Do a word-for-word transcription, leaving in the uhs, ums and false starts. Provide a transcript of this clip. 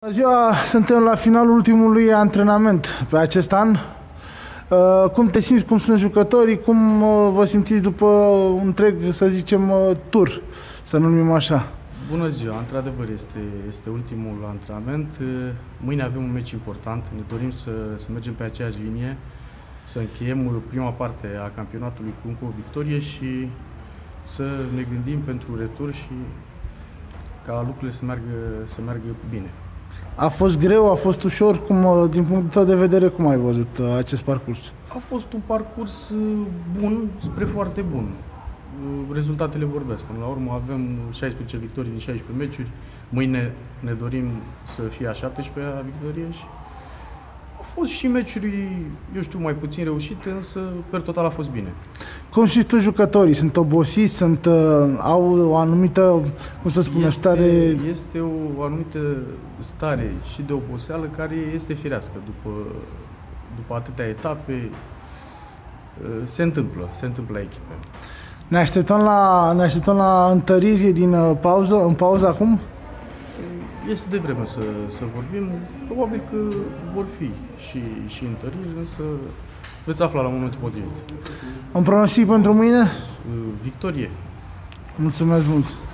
Bună ziua, suntem la finalul ultimului antrenament pe acest an. Cum te simți, cum sunt jucătorii, cum vă simțiți după un întreg, să zicem, tur, să numim așa? Bună ziua, într-adevăr este, este ultimul antrenament. Mâine avem un meci important, ne dorim să, să mergem pe aceeași linie, să încheiem prima parte a campionatului cu încă o victorie și să ne gândim pentru retur și ca lucrurile să meargă, să meargă bine. A fost greu, a fost ușor, cum, din punctul tău de vedere, cum ai văzut acest parcurs? A fost un parcurs bun spre foarte bun. Rezultatele vorbesc. Până la urmă avem șaisprezece victorii din șaisprezece meciuri. Mâine ne dorim să fie a șaptesprezecea victorie și au fost și meciuri, eu știu, mai puțin reușite, însă per total a fost bine. Cum și tu jucătorii? Sunt obosiți? Sunt, uh, au o anumită, cum să spun, este, stare... Este o anumită stare și de oboseală care este firească. După, după atâtea etape se întâmplă, se întâmplă la echipe. Ne așteptăm la, ne așteptăm la întăriri din uh, pauză, în pauză acum? Este de vreme să, să vorbim. Probabil că vor fi și, și întăriri, însă veți afla la momentul potrivit. Un pronostic pentru mâine? Victorie. Mulțumesc mult!